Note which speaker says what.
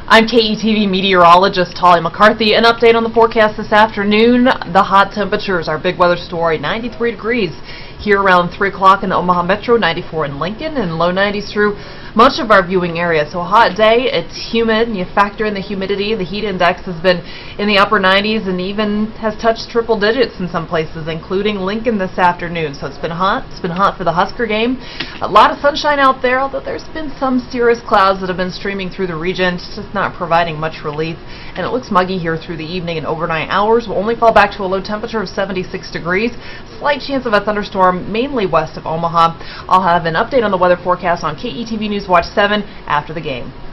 Speaker 1: I'm KETV meteorologist Talia McCarthy. An update on the forecast this afternoon. The hot temperatures, our big weather story, 93 degrees here around 3 o'clock in the Omaha Metro, 94 in Lincoln, and low 90s through much of our viewing area. So a hot day, it's humid, and you factor in the humidity. The heat index has been in the upper 90s and even has touched triple digits in some places, including Lincoln this afternoon. So it's been hot. It's been hot for the Husker game. A lot of sunshine out there, although there's been some cirrus clouds that have been streaming through the region. It's just not providing much relief, and it looks muggy here through the evening and overnight hours. We'll only fall back to a low temperature of 76 degrees. Slight chance of a thunderstorm mainly west of Omaha. I'll have an update on the weather forecast on KETV News Watch 7 after the game.